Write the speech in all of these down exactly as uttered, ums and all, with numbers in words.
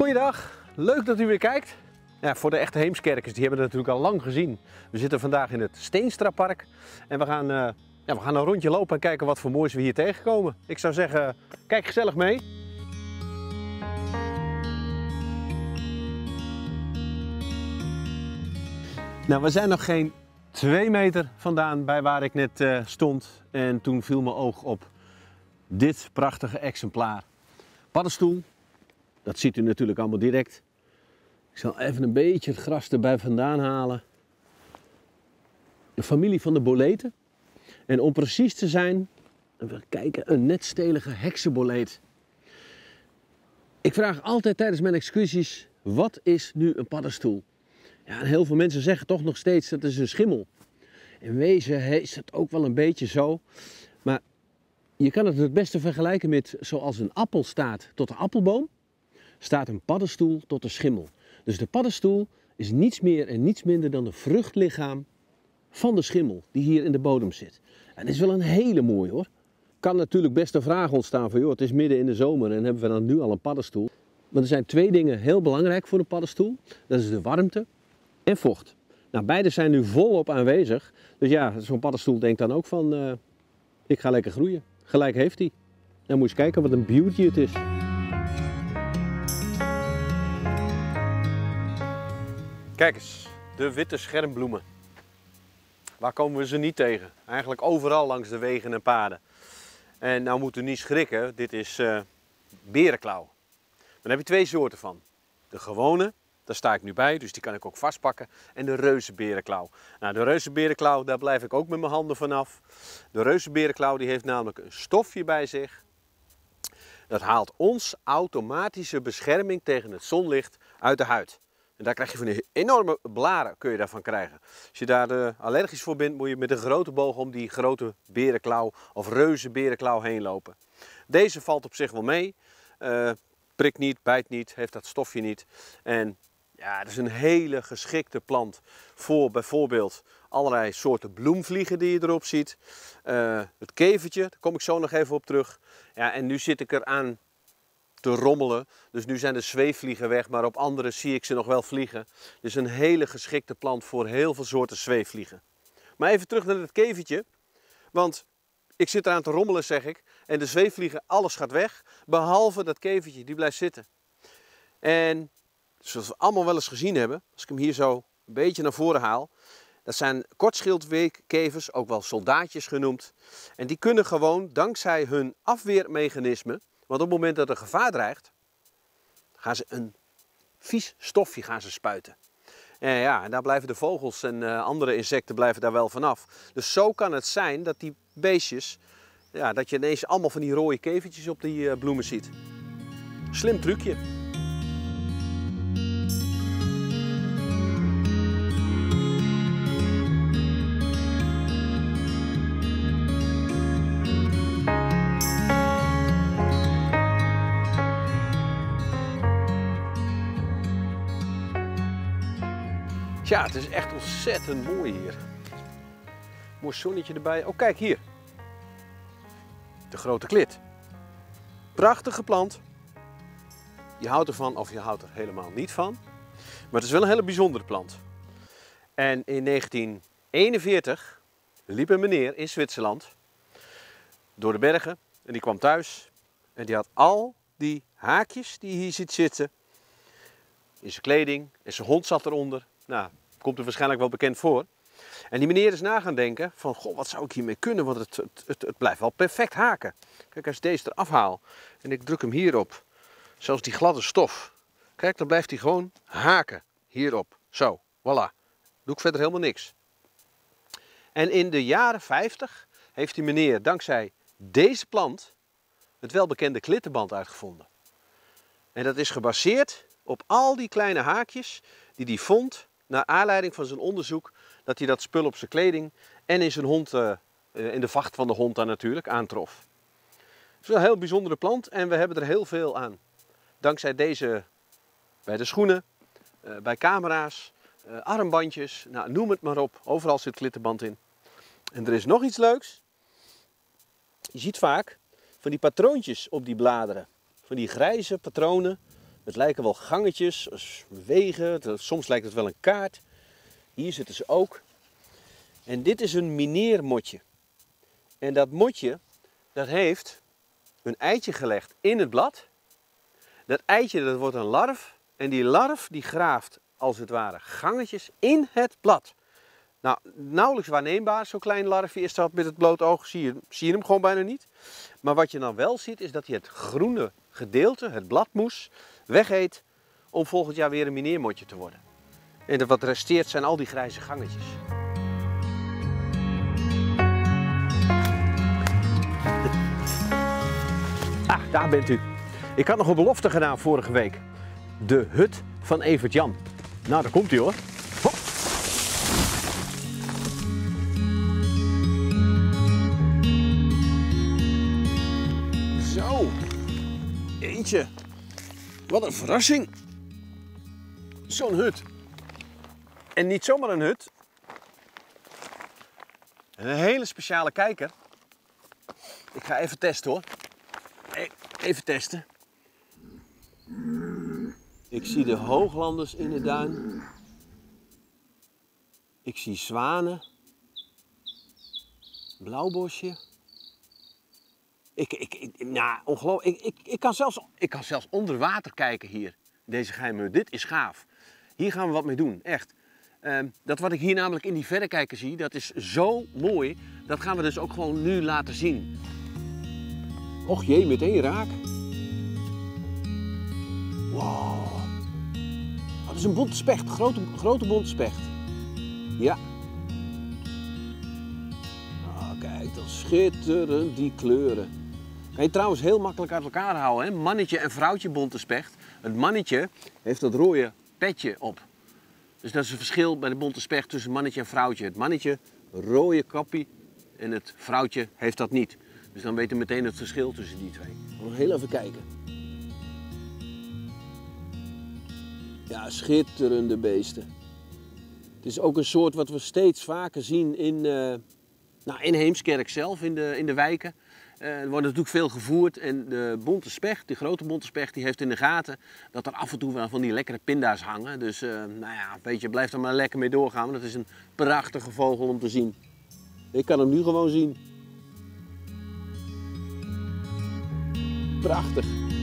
Goeiedag, leuk dat u weer kijkt. Ja, voor de echte Heemskerkers, die hebben het natuurlijk al lang gezien. We zitten vandaag in het Steenstrapark en we gaan, uh, ja, we gaan een rondje lopen en kijken wat voor moois we hier tegenkomen. Ik zou zeggen, kijk gezellig mee. Nou, we zijn nog geen twee meter vandaan bij waar ik net uh, stond en toen viel mijn oog op dit prachtige exemplaar. Paddenstoel, dat ziet u natuurlijk allemaal direct. Ik zal even een beetje het gras erbij vandaan halen. De familie van de boleten. En om precies te zijn, even kijken, een netstelige heksenboleet. Ik vraag altijd tijdens mijn excursies, wat is nu een paddenstoel? Ja, en heel veel mensen zeggen toch nog steeds dat is een schimmel. In wezen is het ook wel een beetje zo. Maar je kan het het beste vergelijken met zoals een appel staat tot de appelboom, staat een paddenstoel tot de schimmel. Dus de paddenstoel is niets meer en niets minder dan de vruchtlichaam van de schimmel die hier in de bodem zit. En dat is wel een hele mooie hoor. Kan natuurlijk best een vraag ontstaan van joh, het is midden in de zomer en hebben we dan nu al een paddenstoel. Maar er zijn twee dingen heel belangrijk voor een paddenstoel. Dat is de warmte en vocht. Nou, beide zijn nu volop aanwezig. Dus ja, zo'n paddenstoel denkt dan ook van uh, ik ga lekker groeien. Gelijk heeft hij. Dan moet je eens kijken wat een beauty het is. Kijk eens, de witte schermbloemen. Waar komen we ze niet tegen? Eigenlijk overal langs de wegen en paden. En nou moet u niet schrikken, dit is uh, berenklauw. Dan heb je twee soorten van. De gewone, daar sta ik nu bij, dus die kan ik ook vastpakken. En de reuzenberenklauw. Nou, de reuzenberenklauw, daar blijf ik ook met mijn handen vanaf. De reuzenberenklauw die heeft namelijk een stofje bij zich. Dat haalt ons automatische bescherming tegen het zonlicht uit de huid. En daar krijg je van die enorme blaren kun je daarvan krijgen. Als je daar uh, allergisch voor bent, moet je met een grote boog om die grote berenklauw of reuzenberenklauw heen lopen. Deze valt op zich wel mee. Uh, prikt niet, bijt niet, heeft dat stofje niet. En ja, het is een hele geschikte plant voor bijvoorbeeld allerlei soorten bloemvliegen die je erop ziet. Uh, het kevertje, daar kom ik zo nog even op terug. Ja, en nu zit ik eraan te rommelen. Dus nu zijn de zweefvliegen weg, maar op andere zie ik ze nog wel vliegen. Dus een hele geschikte plant voor heel veel soorten zweefvliegen. Maar even terug naar het kevertje. Want ik zit eraan te rommelen, zeg ik. En de zweefvliegen, alles gaat weg. Behalve dat kevertje, die blijft zitten. En zoals we allemaal wel eens gezien hebben, als ik hem hier zo een beetje naar voren haal. Dat zijn kortschildweefkevers, ook wel soldaatjes genoemd. En die kunnen gewoon, dankzij hun afweermechanisme, want op het moment dat er gevaar dreigt, gaan ze een vies stofje gaan ze spuiten. En ja, en daar blijven de vogels en uh, andere insecten blijven daar wel vanaf. Dus zo kan het zijn dat die beestjes, ja, dat je ineens allemaal van die rode kevertjes op die uh, bloemen ziet. Slim trucje. Ja, het is echt ontzettend mooi hier. Mooi zonnetje erbij. Oh, kijk hier. De grote klit. Prachtige plant. Je houdt ervan of je houdt er helemaal niet van. Maar het is wel een hele bijzondere plant. En in negentien eenenveertig liep een meneer in Zwitserland door de bergen. En die kwam thuis. En die had al die haakjes die je hier ziet zitten in zijn kleding. En zijn hond zat eronder. Nou, komt er waarschijnlijk wel bekend voor. En die meneer is na gaan denken van, goh, wat zou ik hiermee kunnen? Want het, het, het, het blijft wel perfect haken. Kijk, als ik deze eraf haal en ik druk hem hierop, zoals die gladde stof. Kijk, dan blijft hij gewoon haken. Hierop. Zo, voilà. Doe ik verder helemaal niks. En in de jaren vijftig heeft die meneer dankzij deze plant het welbekende klittenband uitgevonden. En dat is gebaseerd op al die kleine haakjes die hij vond naar aanleiding van zijn onderzoek dat hij dat spul op zijn kleding en in zijn hond, uh, in de vacht van de hond dan natuurlijk, aantrof. Het is wel een heel bijzondere plant en we hebben er heel veel aan. Dankzij deze, bij de schoenen, uh, bij camera's, uh, armbandjes, nou, noem het maar op. Overal zit klittenband in. En er is nog iets leuks. Je ziet vaak van die patroontjes op die bladeren. Van die grijze patronen Het lijken wel gangetjes, wegen, soms lijkt het wel een kaart. Hier zitten ze ook. En dit is een mineermotje. En dat motje, dat heeft een eitje gelegd in het blad. Dat eitje, dat wordt een larf. En die larf, die graaft als het ware gangetjes in het blad. Nou, nauwelijks waarneembaar, zo'n klein larfje is dat met het blote oog, zie je, zie je hem gewoon bijna niet. Maar wat je dan wel ziet, is dat hij het groene gedeelte, het bladmoes, wegeet om volgend jaar weer een mineermotje te worden. En wat resteert zijn al die grijze gangetjes. Ah, daar bent u. Ik had nog een belofte gedaan vorige week. De hut van Evert Jan. Nou, daar komt hij hoor. Hop. Zo. Eentje. Wat een verrassing. Zo'n hut. En niet zomaar een hut. Een hele speciale kijker. Ik ga even testen hoor. Even testen. Ik zie de hooglanders in de duin. Ik zie zwanen. Blauwbosje. Ik, ik, ik, nou, ongelooflijk. Ik, ik, ik, kan zelfs, ik kan zelfs onder water kijken hier. Deze geheime hut. Dit is gaaf. Hier gaan we wat mee doen. Echt. Uh, dat wat ik hier namelijk in die verrekijker zie, dat is zo mooi. Dat gaan we dus ook gewoon nu laten zien. Och jee, meteen raak. Wow. Oh, dat is een bonte specht, grote, grote bonte specht. Ja. Oh, kijk, dat schitterend, die kleuren. Kan je trouwens heel makkelijk uit elkaar houden, hè? Mannetje en vrouwtje bonte specht. Het mannetje heeft dat rode petje op. Dus dat is een verschil bij de bonte specht tussen mannetje en vrouwtje. Het mannetje, rode kappie en het vrouwtje heeft dat niet. Dus dan weten we meteen het verschil tussen die twee. Nog heel even kijken. Ja, schitterende beesten. Het is ook een soort wat we steeds vaker zien in, uh, nou, in Heemskerk zelf, in de, in de wijken. Uh, er wordt natuurlijk veel gevoerd en de bonte specht, de grote bonte specht, die heeft in de gaten dat er af en toe wel van die lekkere pinda's hangen. Dus uh, nou ja, weet je, blijf er maar lekker mee doorgaan, want het is een prachtige vogel om te zien. Ik kan hem nu gewoon zien. Prachtig.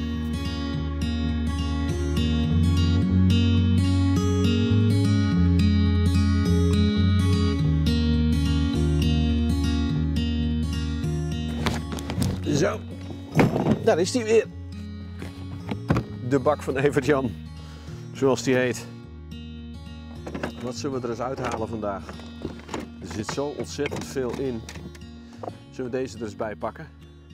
Zo, daar is hij weer. De bak van Evert Jan, zoals die heet. Wat zullen we er eens uithalen vandaag? Er zit zo ontzettend veel in. Zullen we deze er eens bij pakken?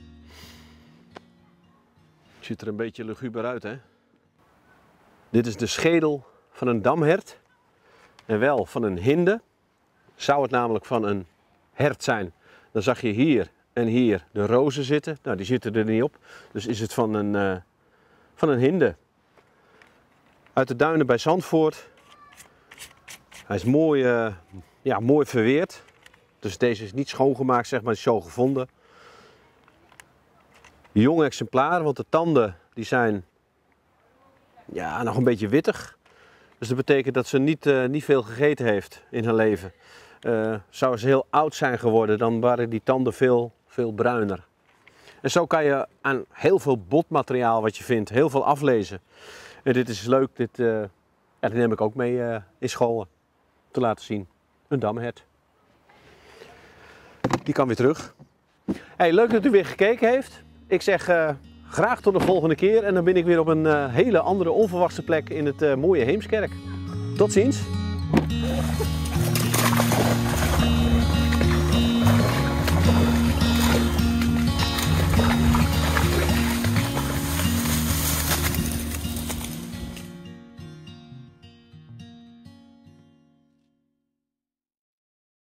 Het ziet er een beetje luguber uit, hè? Dit is de schedel van een damhert. En wel van een hinde. Zou het namelijk van een hert zijn, dan zag je hier en hier de rozen zitten. Nou, die zitten er niet op. Dus is het van een, uh, van een hinde. Uit de duinen bij Zandvoort. Hij is mooi, uh, ja, mooi verweerd. Dus deze is niet schoongemaakt, zeg maar, is zo gevonden. Jong exemplaar, want de tanden die zijn ja, nog een beetje wittig. Dus dat betekent dat ze niet, uh, niet veel gegeten heeft in haar leven. Uh, zou ze heel oud zijn geworden, dan waren die tanden veel, veel bruiner. En zo kan je aan heel veel botmateriaal wat je vindt, heel veel aflezen. En dit is leuk, dit, uh, ja, dit neem ik ook mee uh, in school te laten zien. Een damhert. Die kan weer terug. Hey, leuk dat u weer gekeken heeft. Ik zeg uh, graag tot de volgende keer en dan ben ik weer op een uh, hele andere onverwachte plek in het uh, mooie Heemskerk. Tot ziens!